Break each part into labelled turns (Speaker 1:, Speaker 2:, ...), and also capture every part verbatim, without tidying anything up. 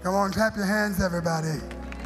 Speaker 1: Come on, clap your hands, everybody.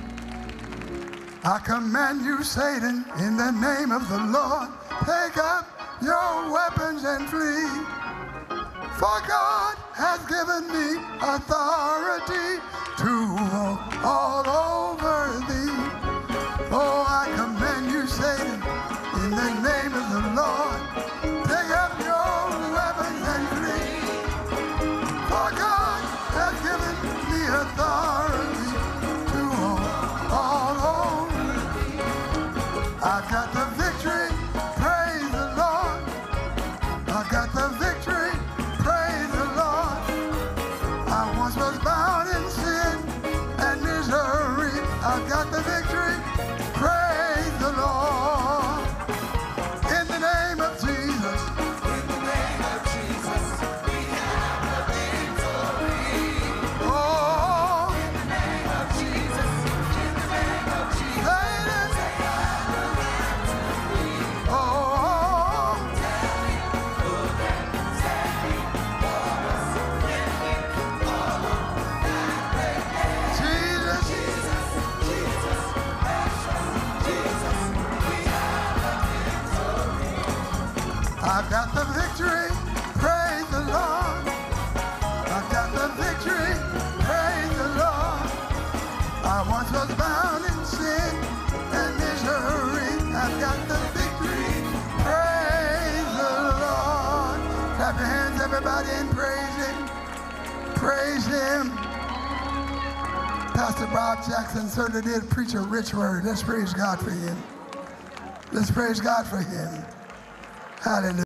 Speaker 1: I command you, Satan, in the name of the Lord, take up your weapons and flee. For God has given me authority to walk all over thee. Oh, I command you, Satan, in the name of the Lord, take up your weapons and flee. For God has given me authority to walk all over thee. I got the victory, praise the Lord. I got the victory, praise the Lord. I once was bound in sin and misery. I got the victory, praise the Lord. In the name of Jesus, in the name of Jesus, we have the victory. Oh, in the name of Jesus, in the name of Jesus, Satan, take out the victory. Oh, tell me who can stand before us when we follow that great name. Jesus, Jesus, Jesus, precious Jesus, we have the victory. I've got the victory, praise the Lord. I've got the victory, praise the Lord. I once was bound in sin and misery. I've got the victory, praise the Lord. Clap your hands, everybody, and praise Him. Praise Him. Pastor Bob Jackson certainly did preach a rich word. Let's praise God for him. Let's praise God for him. Hallelujah.